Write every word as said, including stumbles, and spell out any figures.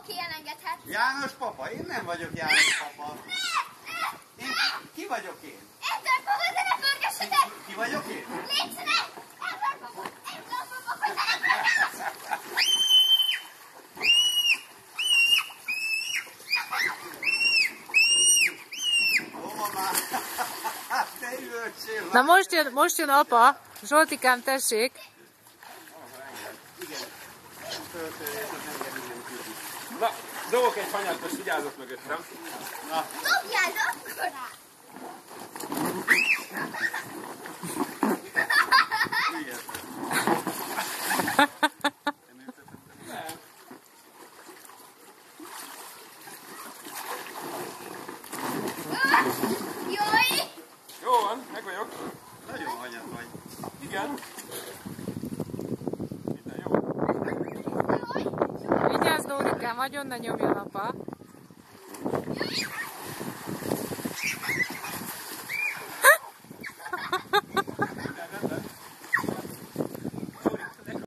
Oké, elengedhet. János papa, én nem vagyok János papa. Én, ki vagyok én? Edgar papa, de ne pörgessetek! Ki vagyok én? Légy szíves! Edgar papa! Edgar papa, hogy ne pörgessetek! Hova már? Te üvöltsél! Na most jön, most jön apa. Zsoltikám, tessék. Igen. Föltörés, hogy nem kell minden tudni. Na, dobok egy hanyat, most vigyázok mögöttem. Na, Dobjál, akkor rá! igen. Jaj! Jó van, meg vagyok. Nagyon hanyat vagy. Igen. Minden jó. Vigyázz, Dórikám, nagyon ne nyomjon apa.